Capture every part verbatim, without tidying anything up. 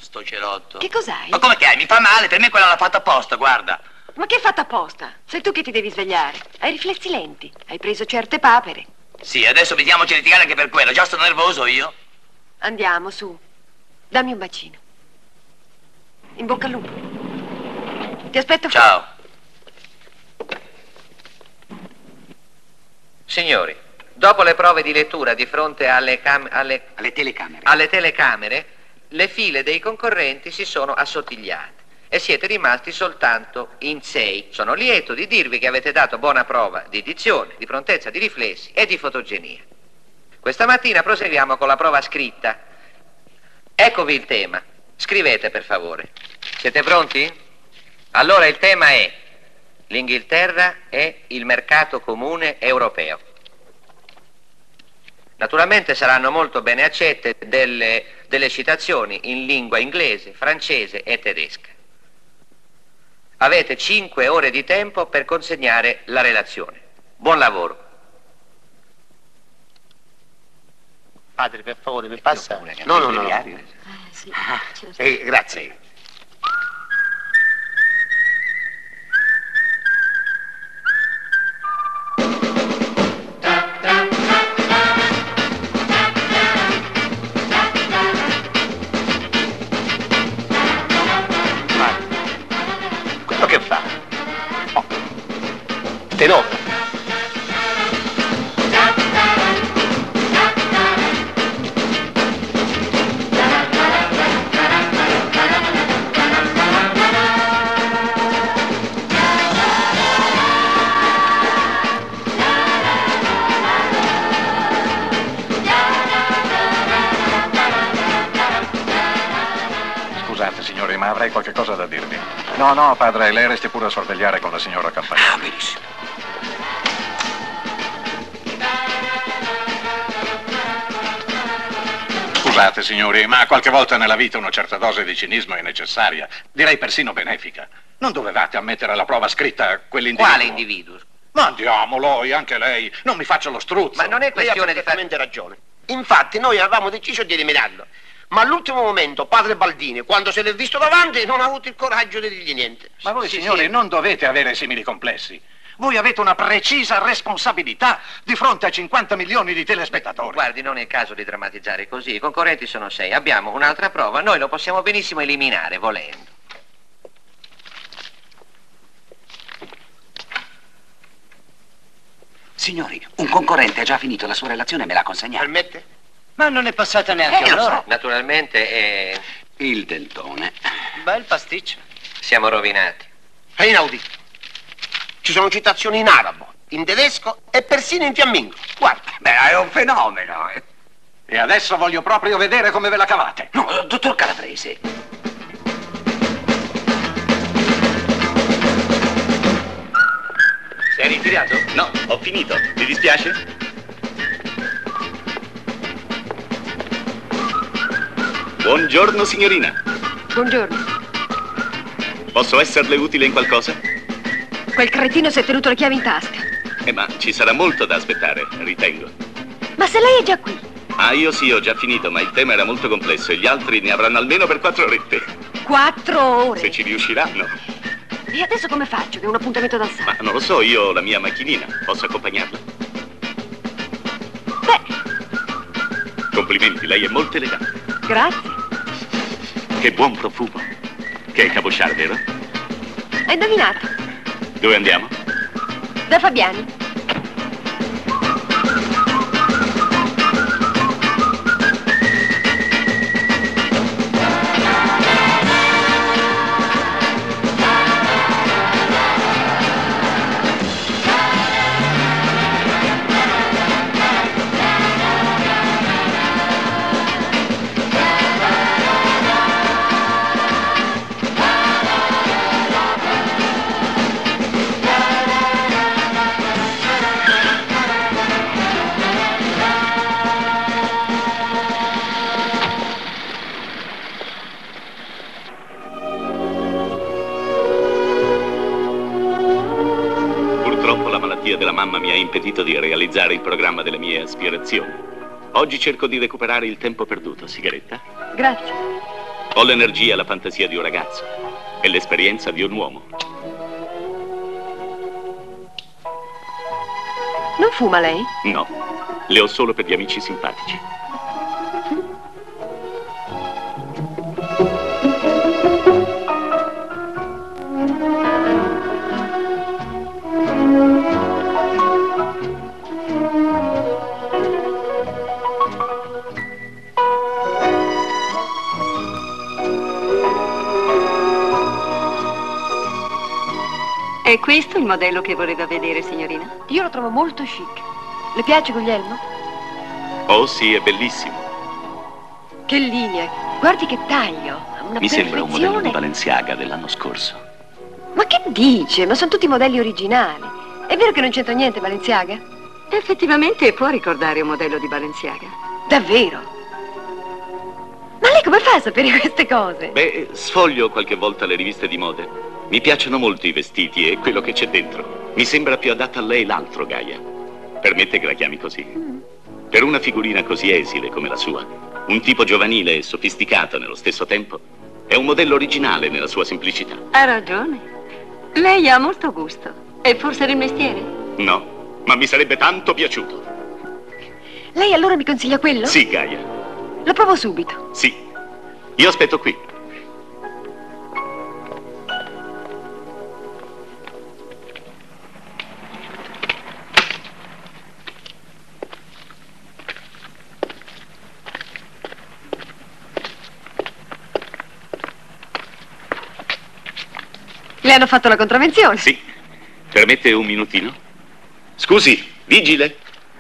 sto cerotto. Che cos'hai? Ma come che hai? Mi fa male, per me quella l'ha fatta apposta, guarda. Ma che hai fatto apposta? Sei tu che ti devi svegliare. Hai riflessi lenti. Hai preso certe papere. Sì, adesso vediamoci a litigare anche per quello. Già sto nervoso io. Andiamo, su. Dammi un bacino. In bocca al lupo. Ti aspetto fuori. Ciao. Signori, dopo le prove di lettura di fronte alle, cam- alle... alle telecamere, alle telecamere, le file dei concorrenti si sono assottigliate e siete rimasti soltanto in sei. Sono lieto di dirvi che avete dato buona prova di dizione, di prontezza di riflessi e di fotogenia. Questa mattina proseguiamo con la prova scritta. Eccovi il tema. Scrivete, per favore. Siete pronti? Allora il tema è: l'Inghilterra è il mercato comune europeo. Naturalmente saranno molto bene accette delle, delle citazioni in lingua inglese, francese e tedesca. Avete cinque ore di tempo per consegnare la relazione. Buon lavoro. Padre, per favore, mi passa? No, no, no, no. Eh, sì, certo. Eh, grazie. Quello che fa? Oh. Te nota. Scusate, signori, ma avrei qualche cosa da dirvi. No, no, padre, lei resti pure a sorvegliare con la signora Campanelli. Ah, benissimo. Scusate, signori, ma qualche volta nella vita una certa dose di cinismo è necessaria, direi persino benefica. Non dovevate ammettere alla prova scritta quell'individuo. Quale individuo? Ma andiamo, Loi, anche lei. Non mi faccia lo struzzo. Ma non è Lei ha questione di fare... perfettamente ragione. Infatti noi avevamo deciso di eliminarlo, ma all'ultimo momento padre Baldini, quando se l'è visto davanti, non ha avuto il coraggio di dirgli niente. Ma voi, Sì, signori, sì. non dovete avere simili complessi. Voi avete una precisa responsabilità di fronte a cinquanta milioni di telespettatori. Guardi, non è il caso di drammatizzare così. I concorrenti sono sei. Abbiamo un'altra prova. Noi lo possiamo benissimo eliminare, volendo. Signori, un concorrente ha già finito la sua relazione e me l'ha consegnata. Permette? Ma non è passata neanche Eh, lo un'ora. so. Naturalmente è... Il dentone. Bel pasticcio. siamo rovinati. È inaudito. Ci sono citazioni in arabo, in tedesco e persino in fiammingo. Guarda. Beh, è un fenomeno. E adesso voglio proprio vedere come ve la cavate. No, dottor Calabrese. Sei ritirato? No, ho finito. Ti dispiace? Buongiorno, signorina. Buongiorno. Posso esserle utile in qualcosa? Quel cretino si è tenuto le chiavi in tasca. Eh, ma ci sarà molto da aspettare, ritengo. Ma se lei è già qui? Ah, io sì, ho già finito, ma il tema era molto complesso e gli altri ne avranno almeno per quattro orette. Quattro ore. Se ci riusciranno. E adesso come faccio? Che ho un appuntamento dal Ma Sal. non lo so, io ho la mia macchinina. Posso accompagnarla? Beh, Complimenti, lei è molto elegante. grazie. Che buon profumo. Che è Cabochard, vero? Hai indovinato? Dove andiamo? Da Fabiani. Della mamma mi ha impedito di realizzare il programma delle mie aspirazioni. Oggi cerco di recuperare il tempo perduto. Sigaretta? Grazie. Ho l'energia e la fantasia di un ragazzo e l'esperienza di un uomo. Non fuma lei? No, le ho solo per gli amici simpatici. È questo il modello che voleva vedere, signorina? Io lo trovo molto chic. Le piace Guglielmo? Oh sì, è bellissimo. Che linee, guardi che taglio. Una Mi sembra un modello di perfezione. Balenciaga dell'anno scorso. Ma che dice? Ma sono tutti modelli originali. È vero che non c'entra niente Balenciaga? Effettivamente può ricordare un modello di Balenciaga. Davvero? Ma lei come fa a sapere queste cose? Beh, sfoglio qualche volta le riviste di mode. Mi piacciono molto i vestiti e quello che c'è dentro. Mi sembra più adatta a lei l'altro, Gaia. Permette che la chiami così? Mm. Per una figurina così esile come la sua, un tipo giovanile e sofisticato nello stesso tempo, è un modello originale nella sua semplicità. Ha ragione. Lei ha molto gusto. E forse il mestiere? No, ma mi sarebbe tanto piaciuto. Lei allora mi consiglia quello? Sì, Gaia. Lo provo subito. Sì. Io aspetto qui. Le hanno fatto la contravvenzione? Sì. Permette un minutino? Scusi, vigile.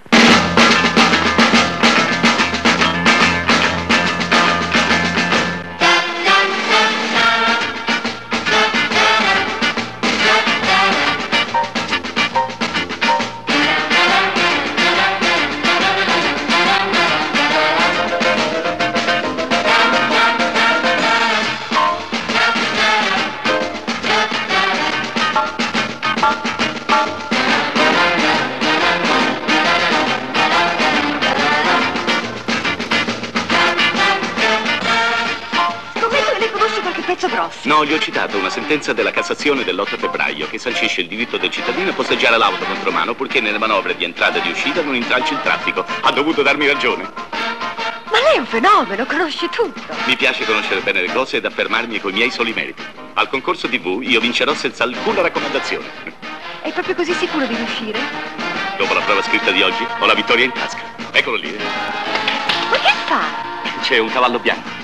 No, gli ho citato una sentenza della Cassazione dell'otto febbraio che sancisce il diritto del cittadino a posteggiare l'auto contro mano purché nelle manovre di entrata e di uscita non intralci il traffico. Ha dovuto darmi ragione. Ma lei è un fenomeno, conosce tutto. Mi piace conoscere bene le cose ed affermarmi coi miei soli meriti. Al concorso tivù io vincerò senza alcuna raccomandazione. È proprio così sicuro di riuscire? Dopo la prova scritta di oggi ho la vittoria in tasca. Eccolo lì. Ma che fa? C'è un cavallo bianco.